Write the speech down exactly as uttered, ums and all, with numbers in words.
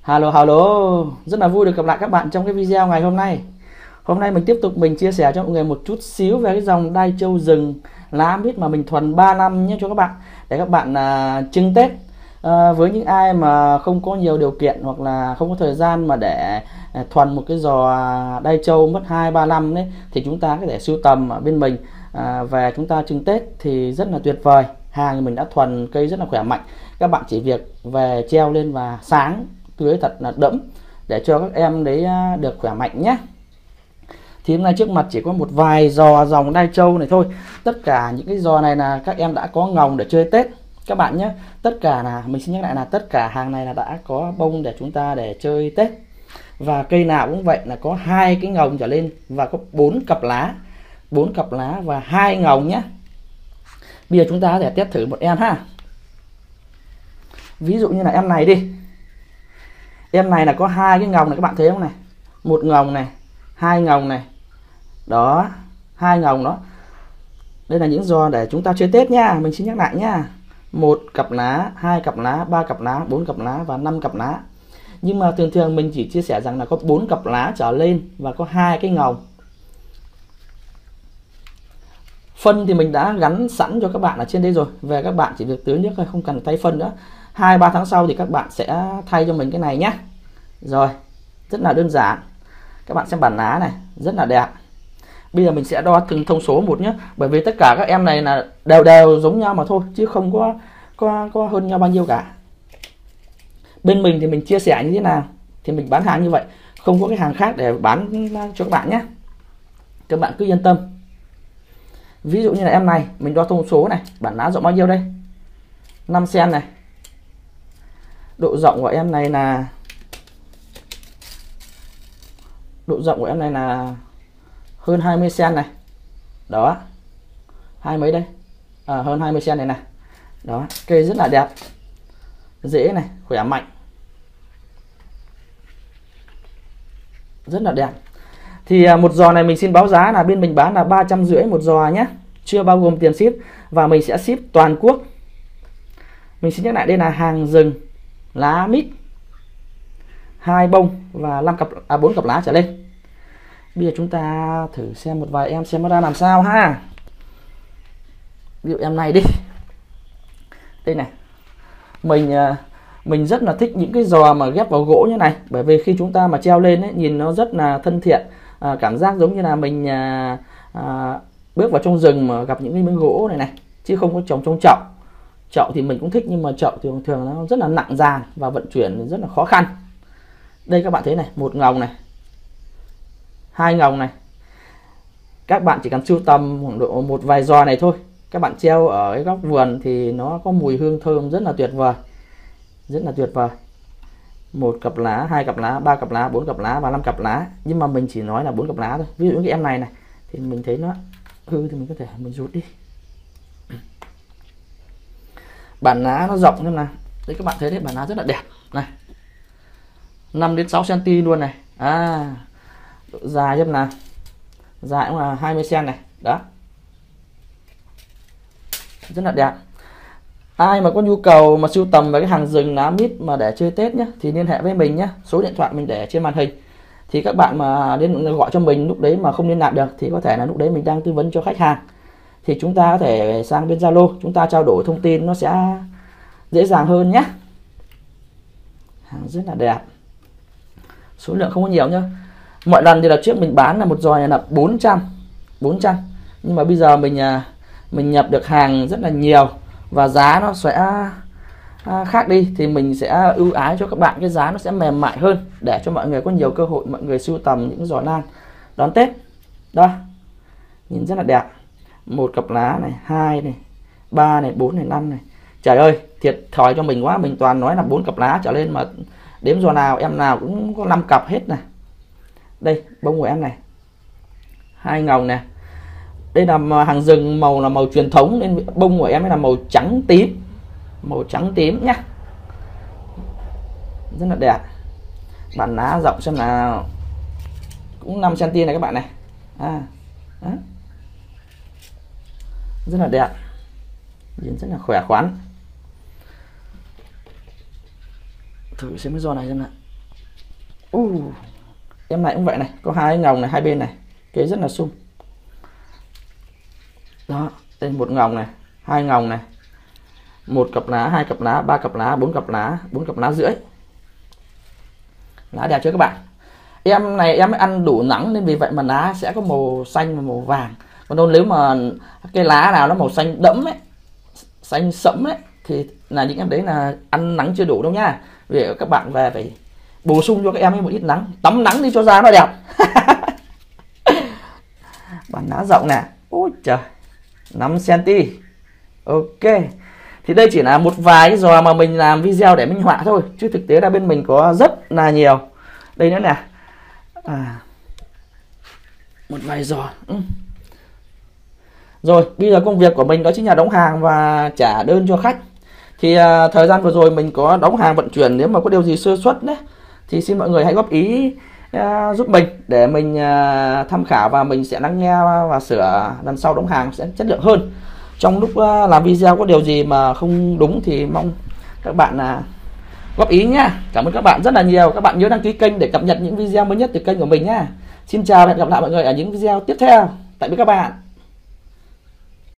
Hello hello, rất là vui được gặp lại các bạn trong cái video ngày hôm nay. Hôm nay mình tiếp tục mình chia sẻ cho mọi người một chút xíu về cái dòng đai trâu rừng lá mít mà mình thuần ba năm nhé cho các bạn, để các bạn à, trưng Tết. À, với những ai mà không có nhiều điều kiện hoặc là không có thời gian mà để à, thuần một cái giò đai trâu mất hai ba năm đấy, thì chúng ta có thể sưu tầm ở bên mình à, về chúng ta trưng Tết thì rất là tuyệt vời. Hàng mình đã thuần cây rất là khỏe mạnh, các bạn chỉ việc về treo lên và sáng tưới thật là đẫm để cho các em đấy được khỏe mạnh nhé. Thì hôm nay trước mặt chỉ có một vài giò dòng đai trâu này thôi. Tất cả những cái giò này là các em đã có ngồng để chơi Tết các bạn nhé. Tất cả là mình xin nhắc lại là tất cả hàng này là đã có bông để chúng ta để chơi Tết. Và cây nào cũng vậy, là có hai cái ngồng trở lên và có bốn cặp lá, bốn cặp lá và hai ngồng nhé. Bây giờ chúng ta có thể test thử một em ha. Ví dụ như là em này đi. Em này là có hai cái ngồng này, các bạn thấy không này? Một ngồng này, hai ngồng này. Đó, hai ngồng đó. Đây là những giò để chúng ta chơi Tết nha, mình xin nhắc lại nha. Một cặp lá, hai cặp lá, ba cặp lá, bốn cặp lá và năm cặp lá. Nhưng mà thường thường mình chỉ chia sẻ rằng là có bốn cặp lá trở lên và có hai cái ngồng. Phân thì mình đã gắn sẵn cho các bạn ở trên đây rồi. Về các bạn chỉ việc tưới nước thôi, không cần thay phân nữa. Hai ba tháng sau thì các bạn sẽ thay cho mình cái này nhé. Rồi, rất là đơn giản. Các bạn xem bản lá này, rất là đẹp. Bây giờ mình sẽ đo từng thông số một nhé. Bởi vì tất cả các em này là đều đều giống nhau mà thôi, chứ không có có có hơn nhau bao nhiêu cả. Bên mình thì mình chia sẻ như thế nào thì mình bán hàng như vậy, không có cái hàng khác để bán cho các bạn nhé. Các bạn cứ yên tâm. Ví dụ như là em này, mình đo thông số này, bản lá rộng bao nhiêu đây? năm xăng-ti-mét này. Độ rộng của em này là Độ rộng của em này là hơn hai mươi xăng-ti-mét này. Đó. Hai mấy đây? À, hơn hai mươi xăng-ti-mét này nè. Đó, cây rất là đẹp. Rễ này, khỏe mạnh. Rất là đẹp. Thì một giò này mình xin báo giá là bên mình bán là ba trăm rưỡi một giò nhé, chưa bao gồm tiền ship, và mình sẽ ship toàn quốc. Mình xin nhắc lại, đây là hàng rừng lá mít, hai bông và năm cặp à bốn cặp lá trở lên. Bây giờ chúng ta thử xem một vài em xem nó ra làm sao ha. Ví dụ em này đi. Đây này. Mình mình rất là thích những cái giò mà ghép vào gỗ như này, bởi vì khi chúng ta mà treo lên ấy, nhìn nó rất là thân thiện, à, cảm giác giống như là mình à, à, bước vào trong rừng mà gặp những cái miếng gỗ này này, chứ không có trồng trong chậu. Chậu thì mình cũng thích, nhưng mà chậu thì thường thường nó rất là nặng dàn và vận chuyển rất là khó khăn. Đây các bạn thấy này, một ngồng này, hai ngồng này. Các bạn chỉ cần sưu tầm độ một vài giò này thôi, các bạn treo ở cái góc vườn thì nó có mùi hương thơm rất là tuyệt vời, rất là tuyệt vời. Một cặp lá, hai cặp lá, ba cặp lá, bốn cặp lá và năm cặp lá. Nhưng mà mình chỉ nói là bốn cặp lá thôi. Ví dụ cái em này này thì mình thấy nó hư thì mình có thể mình rút đi. Bản lá nó rộng nên là đấy, các bạn thấy đấy, bản lá rất là đẹp này, năm đến sáu xăng-ti-mét luôn này. À, độ dài xem nào, dài cũng là hai mươi xăng-ti-mét này. Đó, rất là đẹp. Ai mà có nhu cầu mà sưu tầm về cái hàng rừng lá mít mà để chơi Tết nhé, thì liên hệ với mình nhé. Số điện thoại mình để trên màn hình. Thì các bạn mà đến gọi cho mình lúc đấy mà không liên lạc được thì có thể là lúc đấy mình đang tư vấn cho khách hàng, thì chúng ta có thể sang bên Zalo, chúng ta trao đổi thông tin nó sẽ dễ dàng hơn nhé. Hàng rất là đẹp. Số lượng không có nhiều nhá. Mọi lần thì là trước mình bán là một giò này là bốn trăm, nhưng mà bây giờ mình mình nhập được hàng rất là nhiều và giá nó sẽ khác đi, thì mình sẽ ưu ái cho các bạn, cái giá nó sẽ mềm mại hơn để cho mọi người có nhiều cơ hội mọi người sưu tầm những giò lan đón Tết. Đó, nhìn rất là đẹp. Một cặp lá này, hai này, ba này, bốn này, năm này. Trời ơi, thiệt thòi cho mình quá, mình toàn nói là bốn cặp lá trở lên mà đếm giò nào em nào cũng có năm cặp hết này. Đây, bông của em này, hai ngồng này. Đây là hàng rừng màu là màu truyền thống, nên bông của em ấy là màu trắng tím, màu trắng tím nhá, rất là đẹp. Bản lá rộng xem nào, cũng năm xăng-ti-mét này các bạn này. À, đó. Rất là đẹp, nhìn rất là khỏe khoắn. Thử xem cái giò này xem nào. uh, em này cũng vậy này, có hai ngòng này hai bên này, kế rất là sung. Đó, đây một ngòng này, hai ngòng này, một cặp lá, hai cặp lá, ba cặp lá, bốn cặp lá, bốn cặp lá rưỡi. Lá đẹp chưa các bạn? Em này em ăn đủ nắng nên vì vậy mà lá sẽ có màu xanh và màu vàng. Còn đâu nếu mà cái lá nào nó màu xanh đẫm ấy, xanh sẫm ấy, thì là những em đấy là ăn nắng chưa đủ đâu nha. Vì các bạn về phải bổ sung cho các em ấy một ít nắng, tắm nắng đi cho da nó đẹp. Bản lá rộng nè, ôi trời, năm xăng-ti-mét. Ok, thì đây chỉ là một vài cái giò mà mình làm video để minh họa thôi, chứ thực tế là bên mình có rất là nhiều. Đây nữa nè, à, một vài giò. Ừ. Rồi bây giờ công việc của mình đó chính là đóng hàng và trả đơn cho khách. Thì à, thời gian vừa rồi mình có đóng hàng vận chuyển, nếu mà có điều gì sơ suất đấy thì xin mọi người hãy góp ý à, giúp mình để mình à, tham khảo và mình sẽ lắng nghe và sửa lần sau đóng hàng sẽ chất lượng hơn. Trong lúc à, làm video có điều gì mà không đúng thì mong các bạn là góp ý nhá. Cảm ơn các bạn rất là nhiều. Các bạn nhớ đăng ký kênh để cập nhật những video mới nhất từ kênh của mình nhá. Xin chào và hẹn gặp lại mọi người ở những video tiếp theo. Tạm biệt các bạn.